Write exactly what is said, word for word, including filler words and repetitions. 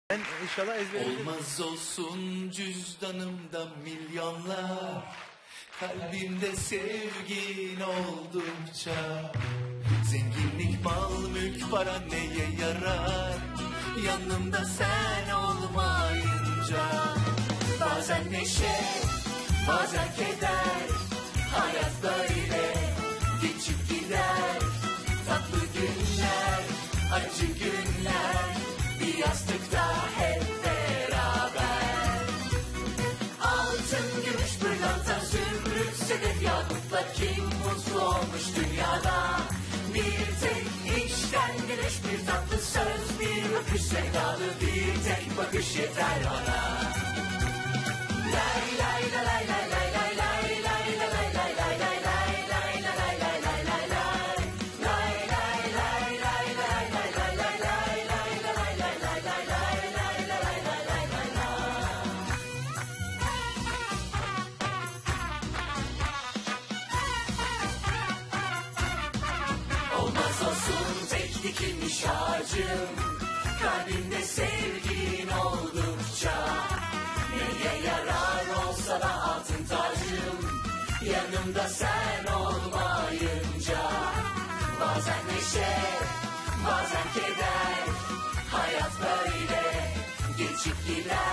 Ben inşallah ezberledim. Olmaz olsun cüzdanımda milyonlar, kalbimde sevgin oldukça. Zenginlik, mal, mülk, para neye yarar, yanımda sen olmayınca. Bazen neşe, bazen keder, hayat böyle geçip gider. Tatlı günler, acı günler, bir yastıkta hep beraber. Altın, gümüş, pırlanta, zümrüt, sedef, yakutla kim mutlu olmuş dünyada? Bir tek içten geliş, bir tatlı söz, bir bakış sevdalı, bir tek bakış yeter bana. Lay lay lay lay lay lay lay lay lay lay lay lay lay lay lay lay lay lay lay. Olmaz olsun tek dikilmiş ağacım, kalbimde sevgin oldukça. Neye yarar olsa da altın tacım, yanımda sen olmayınca. Bazen neşe, bazen keder, hayat böyle geçip gider.